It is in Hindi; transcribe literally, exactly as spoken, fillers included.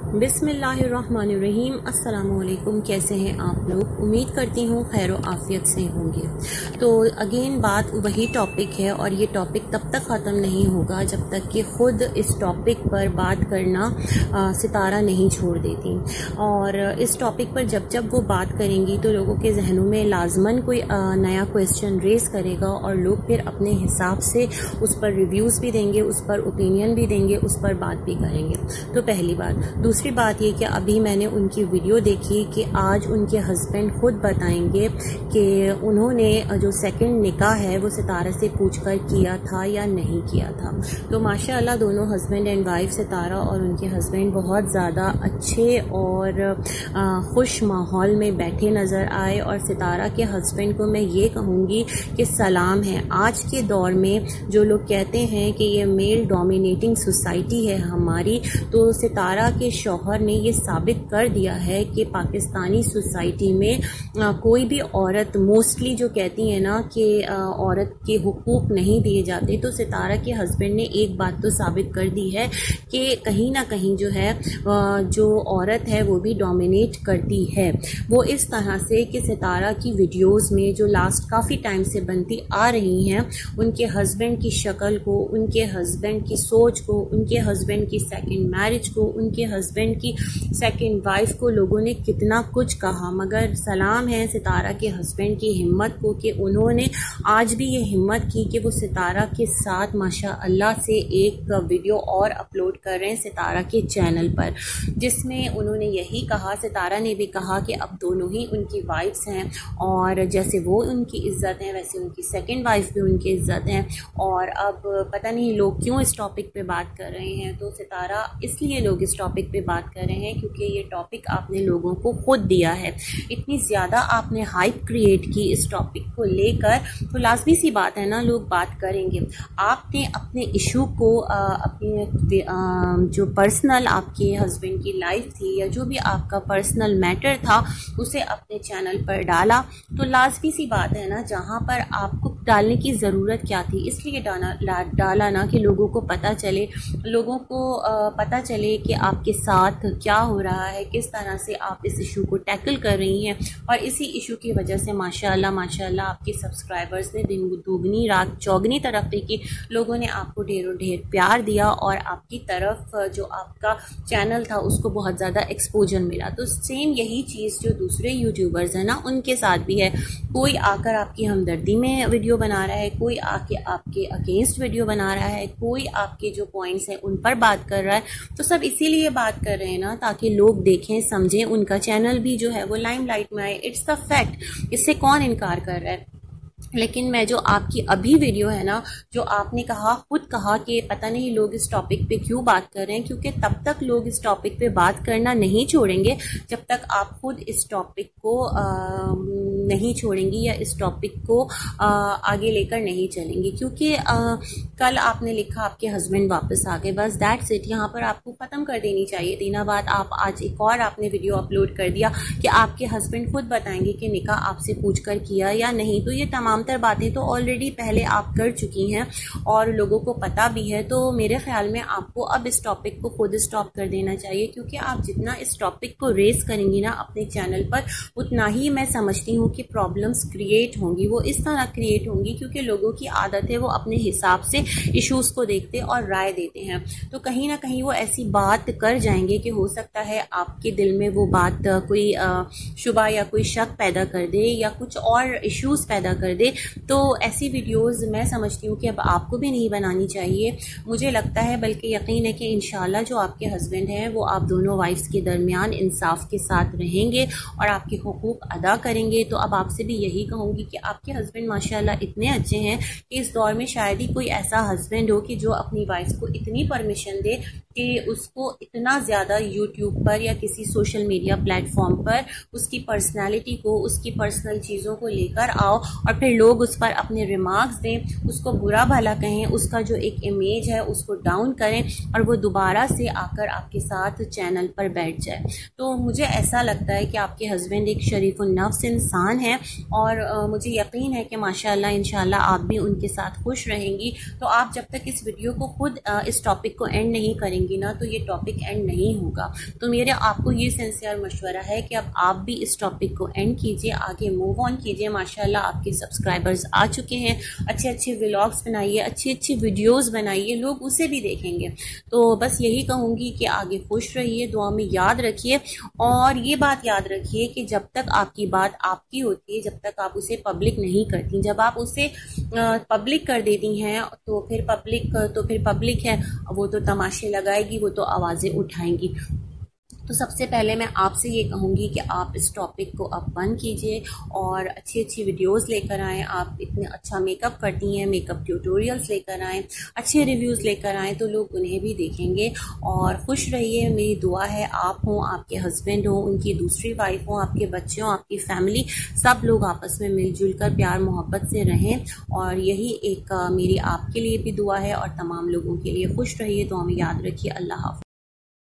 बिस्मिल्लाहिर्रहमानिर्रहीम। अस्सलामुअलैकुम। कैसे हैं आप लोग? उम्मीद करती हूँ खैर आफ़ियत से होंगे। तो अगेन बात वही टॉपिक है और ये टॉपिक तब तक ख़त्म नहीं होगा जब तक कि ख़ुद इस टॉपिक पर बात करना आ, सितारा नहीं छोड़ देती। और इस टॉपिक पर जब जब वो बात करेंगी तो लोगों के जहनों में लाजमन कोई आ, नया क्वेश्चन रेज़ करेगा और लोग फिर अपने हिसाब से उस पर रिव्यूज़ भी देंगे, उस पर ओपिनियन भी देंगे, उस पर बात भी करेंगे। तो पहली बात। दूसरी बात ये कि अभी मैंने उनकी वीडियो देखी कि आज उनके हस्बैंड खुद बताएंगे कि उन्होंने जो सेकंड निकाह है वो सितारा से पूछकर किया था या नहीं किया था। तो माशाअल्लाह दोनों हस्बैंड एंड वाइफ, सितारा और उनके हस्बैंड, बहुत ज़्यादा अच्छे और खुश माहौल में बैठे नज़र आए। और सितारा के हस्बैंड को मैं ये कहूँगी कि सलाम है। आज के दौर में जो लोग कहते हैं कि ये मेल डोमिनेटिंग सोसाइटी है हमारी, तो सितारा के शौहर ने ये साबित कर दिया है कि पाकिस्तानी सोसाइटी में आ, कोई भी औरत, मोस्टली जो कहती है ना कि औरत के हुकूक नहीं दिए जाते, तो सितारा के हस्बैंड ने एक बात तो साबित कर दी है कि कहीं ना कहीं जो है आ, जो औरत है वो भी डोमिनेट करती है। वो इस तरह से कि सितारा की वीडियोस में जो लास्ट काफ़ी टाइम से बनती आ रही हैं, उनके हस्बैंड की शक्ल को, उनके हस्बैंड की सोच को, उनके हस्बैंड की सेकंड मैरिज को, उनके हस्बैंड की सेकंड वाइफ को लोगों ने कितना कुछ कहा, मगर सलाम है सितारा के हस्बैंड की हिम्मत को कि उन्होंने आज भी ये हिम्मत की कि वो सितारा के साथ माशाअल्लाह से एक वीडियो और अपलोड कर रहे हैं सितारा के चैनल पर, जिसमें उन्होंने यही कहा, सितारा ने भी कहा कि अब दोनों ही उनकी वाइफ्स हैं और जैसे वो उनकी इज्जत है वैसे उनकी सेकंड वाइफ भी उनकी इज्जत है। और अब पता नहीं लोग क्यों इस टॉपिक पे बात कर रहे हैं। तो सितारा, इसलिए लोग इस टॉपिक पे बात कर रहे हैं क्योंकि ये टॉपिक आपने लोगों को खुद दिया है। इतनी ज़्यादा आपने हाइप क्रिएट की इस टॉपिक को लेकर, तो लाजमी सी बात है ना, लोग बात करेंगे। आपने अपने इशू को आ, अपने आ, जो पर्सनल आपके हस्बैंड की लाइफ थी या जो भी आपका पर्सनल मैटर था उसे अपने चैनल पर डाला, तो लाजमी सी बात है ना, जहाँ पर आपको डालने की ज़रूरत क्या थी, इसलिए डाला डाला ना कि लोगों को पता चले, लोगों को आ, पता चले कि आपके साथ क्या हो रहा है, किस तरह से आप इस इशू को टैकल कर रही हैं। और इसी इशू की वजह से माशाअल्लाह माशाअल्लाह आपके सब्सक्राइबर्स ने दिन दोगुनी रात चौगनी तरक्की की, लोगों ने आपको ढेरों ढेर प्यार दिया और आपकी तरफ जो आपका चैनल था उसको बहुत ज़्यादा एक्सपोजर मिला। तो सेम यही चीज़ जो दूसरे यूट्यूबर्स हैं ना, उनके साथ भी है। कोई आकर आपकी हमदर्दी में वीडियो बना रहा है, कोई आके आपके अगेंस्ट वीडियो बना रहा है, कोई आपके जो पॉइंट्स हैं उन पर बात कर रहा है। तो सब इसीलिए बात कर रहे हैं ना, ताकि लोग देखें, समझें, उनका चैनल भी जो है वो लाइमलाइट में आए। इट्स द फैक्ट, इससे कौन इनकार कर रहा है। लेकिन मैं जो आपकी अभी वीडियो है ना, जो आपने कहा, खुद कहा कि पता नहीं लोग इस टॉपिक पे क्यों बात कर रहे हैं, क्योंकि तब तक लोग इस टॉपिक पे बात करना नहीं छोड़ेंगे जब तक आप खुद इस टॉपिक को आ, नहीं छोड़ेंगी या इस टॉपिक को आ, आगे लेकर नहीं चलेंगी। क्योंकि आ, कल आपने लिखा आपके हस्बैंड वापस आ गए, बस दैट्स इट। यहाँ पर आपको ख़त्म कर देनी चाहिए थी ना बात। आप आज एक और आपने वीडियो अपलोड कर दिया कि आपके हस्बैंड खुद बताएंगे कि निकाह आपसे पूछ कर किया या नहीं। तो ये तमाम तर बातें तो ऑलरेडी पहले आप कर चुकी हैं और लोगों को पता भी है। तो मेरे ख्याल में आपको अब इस टॉपिक को खुद स्टॉप कर देना चाहिए, क्योंकि आप जितना इस टॉपिक को रेस करेंगी ना अपने चैनल पर, उतना ही मैं समझती हूँ कि प्रॉब्लम्स क्रिएट होंगी। वो इस तरह क्रिएट होंगी क्योंकि लोगों की आदत है वो अपने हिसाब से इश्यूज को देखते और राय देते हैं। तो कहीं ना कहीं वो ऐसी बात कर जाएंगे कि हो सकता है आपके दिल में वो बात कोई शुबा या कोई शक पैदा कर दे या कुछ और इश्यूज पैदा कर दे। तो ऐसी वीडियोस मैं समझती हूँ कि अब आपको भी नहीं बनानी चाहिए। मुझे लगता है, बल्कि यकीन है कि इंशाल्लाह जो आपके हस्बैंड हैं वो आप दोनों वाइफ्स के दरमियान इंसाफ के साथ रहेंगे और आपके हुकूक अदा करेंगे। तो अब आपसे भी यही कहूँगी कि आपके हस्बैंड माशाल्लाह इतने अच्छे हैं कि इस दौर में शायद ही कोई ऐसा हस्बैंड हो कि जो अपनी वाइफ को इतनी परमिशन दे कि उसको इतना ज़्यादा यूट्यूब पर या किसी सोशल मीडिया प्लेटफॉर्म पर उसकी पर्सनैलिटी को, उसकी पर्सनल चीज़ों को लेकर आओ और फिर लोग उस पर अपने रिमार्क्स दें, उसको बुरा भला कहें, उसका जो एक इमेज है उसको डाउन करें और वो दोबारा से आकर आपके साथ चैनल पर बैठ जाए। तो मुझे ऐसा लगता है कि आपके हस्बैंड एक शरीफुन नफ्स इंसान है और आ, मुझे यकीन है कि माशाअल्लाह इंशाअल्लाह आप भी उनके साथ खुश रहेंगी। तो आप जब तक इस वीडियो को खुद आ, इस टॉपिक को एंड नहीं करेंगी जाएंगी ना तो ये टॉपिक एंड नहीं होगा। तो मेरा आपको ये सिंसियर मशवरा है कि अब आप भी इस टॉपिक को एंड कीजिए, आगे मूव ऑन कीजिए। माशाल्लाह आपके सब्सक्राइबर्स आ चुके हैं, अच्छे अच्छे व्लॉग्स बनाइए, अच्छी अच्छी वीडियोस बनाइए, लोग उसे भी देखेंगे। तो बस यही कहूँगी कि आगे खुश रहिए, दुआ में याद रखिए, और ये बात याद रखिए कि जब तक आपकी बात आपकी होती है, जब तक आप उसे पब्लिक नहीं करती, जब आप उसे पब्लिक कर देती हैं तो फिर पब्लिक तो फिर पब्लिक है, वो तो तमाशे लगाएगी, वो तो आवाज़ें उठाएंगी। तो सबसे पहले मैं आपसे ये कहूँगी कि आप इस टॉपिक को अब बंद कीजिए और अच्छी अच्छी वीडियोस लेकर आएँ। आप इतने अच्छा मेकअप करती हैं, मेकअप ट्यूटोरियल्स लेकर आएँ, अच्छे रिव्यूज़ लेकर आएँ तो लोग उन्हें भी देखेंगे। और खुश रहिए, मेरी दुआ है आप हों, आपके हस्बैंड हों, उनकी दूसरी वाइफ हों, आपके बच्चे हों, आपकी फैमिली, सब लोग आपस में मिलजुल कर प्यार मोहब्बत से रहें। और यही एक मेरी आपके लिए भी दुआ है और तमाम लोगों के लिए। खुश रहिए, दुआ में याद रखिए। अल्लाह हाफ़िज़।